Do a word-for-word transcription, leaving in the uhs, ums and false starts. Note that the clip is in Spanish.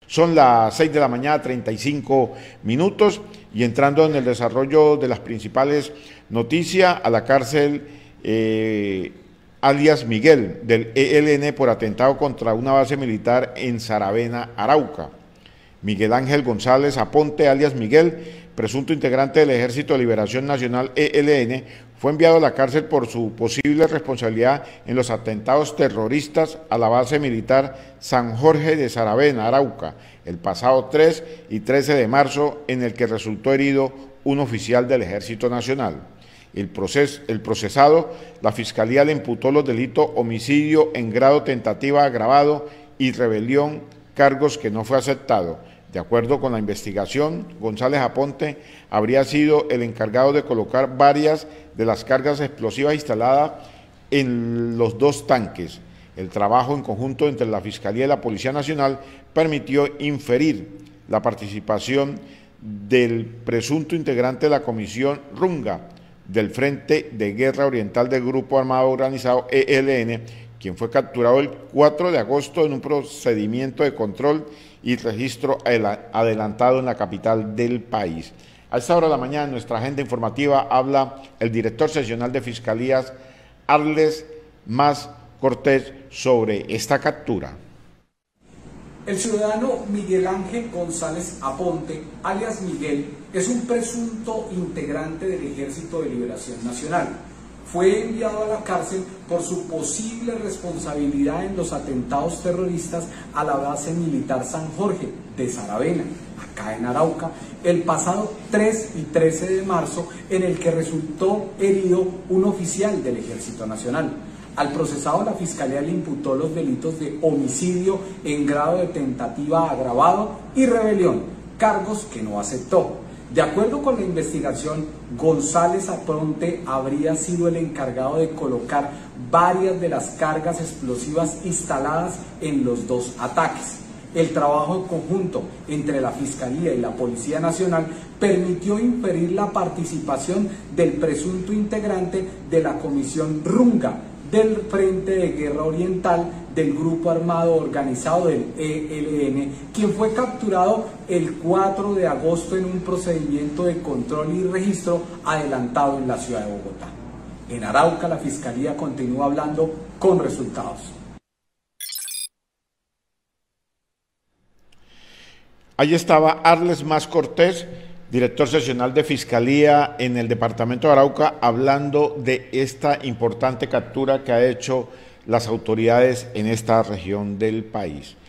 Son las seis de la mañana, treinta y cinco minutos, y entrando en el desarrollo de las principales noticias, a la cárcel eh, alias Miguel del E L N por atentado contra una base militar en Saravena, Arauca. Miguel Ángel González Aponte, alias Miguel, presunto integrante del Ejército de Liberación Nacional E L N, fue enviado a la cárcel por su posible responsabilidad en los atentados terroristas a la base militar San Jorge de Saravena, Arauca, el pasado tres y trece de marzo, en el que resultó herido un oficial del Ejército Nacional. El, proces, el procesado, la Fiscalía le imputó los delitos homicidio en grado tentativa agravado y rebelión, cargos que no fue aceptado. De acuerdo con la investigación, González Aponte habría sido el encargado de colocar varias de las cargas explosivas instaladas en los dos tanques. El trabajo en conjunto entre la Fiscalía y la Policía Nacional permitió inferir la participación del presunto integrante de la Comisión Runga del Frente de Guerra Oriental del Grupo Armado Organizado E L N, quien fue capturado el cuatro de agosto en un procedimiento de control y registro adelantado en la capital del país. A esta hora de la mañana, en nuestra agenda informativa, habla el director seccional de Fiscalías, Arles Mas Cortés, sobre esta captura. El ciudadano Miguel Ángel González Aponte, alias Miguel, es un presunto integrante del Ejército de Liberación Nacional. Fue enviado a la cárcel por su posible responsabilidad en los atentados terroristas a la base militar San Jorge de Saravena, acá en Arauca, el pasado tres y trece de marzo, en el que resultó herido un oficial del Ejército Nacional. Al procesado, la Fiscalía le imputó los delitos de homicidio en grado de tentativa agravado y rebelión, cargos que no aceptó. De acuerdo con la investigación, González Aponte habría sido el encargado de colocar varias de las cargas explosivas instaladas en los dos ataques. El trabajo en conjunto entre la Fiscalía y la Policía Nacional permitió inferir la participación del presunto integrante de la Comisión Runga del Frente de Guerra Oriental del Grupo Armado Organizado del E L N, quien fue capturado el cuatro de agosto en un procedimiento de control y registro adelantado en la ciudad de Bogotá. En Arauca, la Fiscalía continúa hablando con resultados. Ahí estaba Arles Mas Cortés, director seccional de Fiscalía en el departamento de Arauca, hablando de esta importante captura que ha hecho las autoridades en esta región del país.